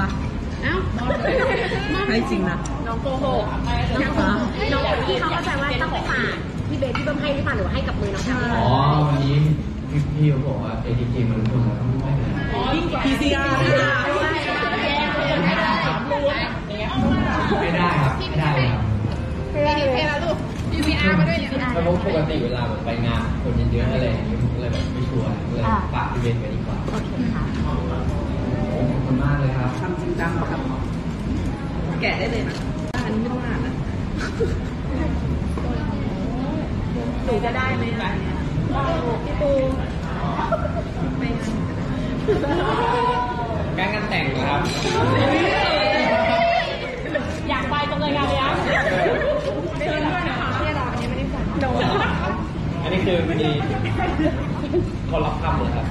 ป่ะเอ้าไม่จริงนะน้องโกหกน้องพี่เขาเข้าใจว่าต้องไปฝากพี่เบสพี่เบิ้มให้หรือเปล่าหรือว่าให้กับมือน้องชายอ๋อวันนี้พี่เขาบอกว่า ATK มันรู้แล้วไม่ได้ PCR ไม่ได้ครับไม่ได้ครับ ATK แล้วลูก PCR มาด้วยเนี่ยเพราะปกติเวลาแบบไปงานคนเยอะๆอะไรอย่างเงี้ยก็เลยแบบไม่ชัวร์เลยฝากพี่เบนไว้ดีกว่าโอเคค่ะขอบคุณมากเลยครับทำจริงจังครับแกะได้เลยนะอันนี้ไม่ต้องอ่านนะหนูจะได้ไหมคะพี่ปูไม่แก้งานแต่งครับอยากไปจังเลยงานเนี้ยเชิญด้วยนะคะที่เราอันนี้ไม่ได้สั่งโดนอันนี้คือมีคนรับคำเลยครับ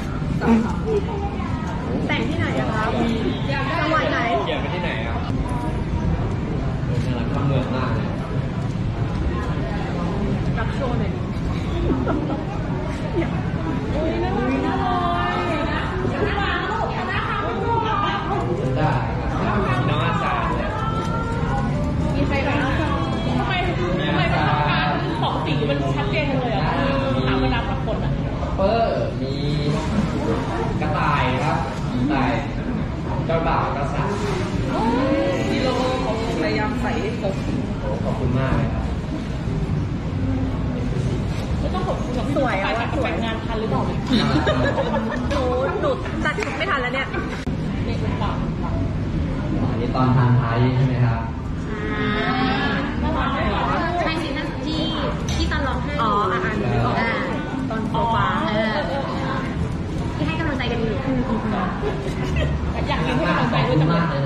แต่งที่ไหนอะคะจังหวัดไหนเขียนไปที่ไหนครับน่ารักข้ามเมืองมากเลยรับโชว์หน่อยได้น้องอาสามีใครบ้างทำไมของสีมันชัดเจนเลยอ่ะถามเวลาปรากฏอ่ะเปอร์มีกระต่ายครับกระต่ายเจ้าบ่าวกระสับมีโลโก้ของพยายามใส่ให้ครบขอบคุณมากเลยครับไม่ต้องขอบคุณสวยอะว่าสวยงานทันหรือเปล่าหนูตัดไม่ทันแล้วเนี่ยอันนี้ตอนทานท้ายใช่ไหมครับใช่สินั่นที่ตอนร้องไห้ตอนโซฟาที่ให้กำลังใจกันอยู่อยากให้กำลังใจด้วยจังเลย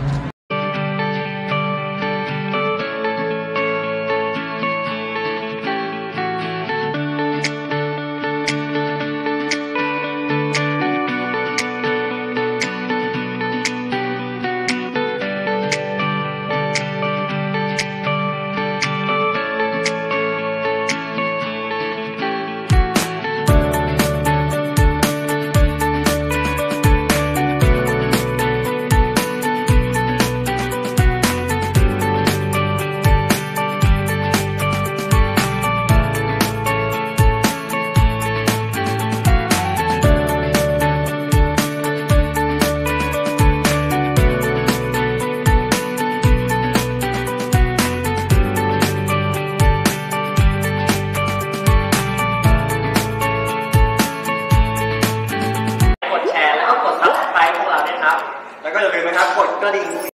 แล้วก็อย่าลืมนะครับกดกระดิ่ง